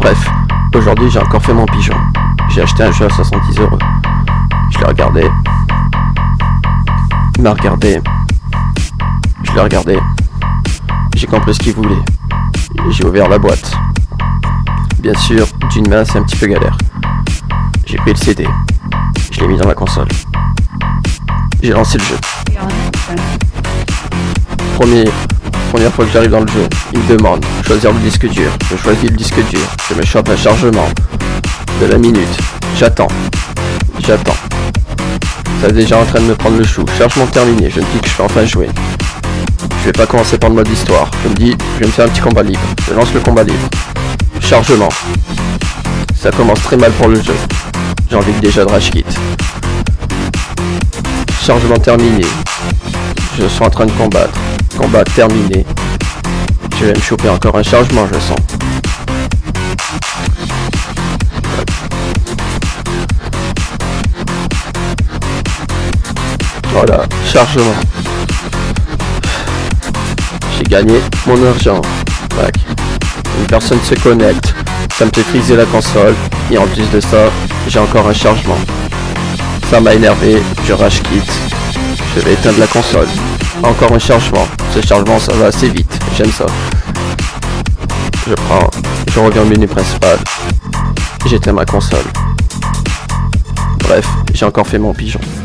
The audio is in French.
Bref, aujourd'hui j'ai encore fait mon pigeon. J'ai acheté un jeu à 70 €. Je l'ai regardé. Il m'a regardé. Je l'ai regardé. J'ai compris ce qu'il voulait. J'ai ouvert la boîte. Bien sûr, d'une main c'est un petit peu galère. J'ai pris le CD. Je l'ai mis dans la console. J'ai lancé le jeu. Première fois que j'arrive dans le jeu, il me demande choisir le disque dur. Je choisis le disque dur. Je me chope un chargement de la minute. J'attends. Ça est déjà en train de me prendre le chou. Chargement terminé. Je me dis que je peux enfin jouer. Je vais pas commencer par le mode histoire. Je me dis, je vais me faire un petit combat libre. Je lance le combat libre. Chargement. Ça commence très mal pour le jeu. J'ai envie déjà de rage quit. Chargement terminé. Je suis en train de combattre. Combat terminé. Je vais me choper encore un chargement, je sens. Voilà, chargement. J'ai gagné mon argent. Tac. Une personne se connecte. Ça me fait friser la console. Et en plus de ça, j'ai encore un chargement. Ça m'a énervé. Je rage quitte. Je vais éteindre la console. Encore un chargement. Ce chargement, ça va assez vite. J'aime ça. Je reviens au menu principal. J'éteins ma console. Bref, j'ai encore fait mon pigeon.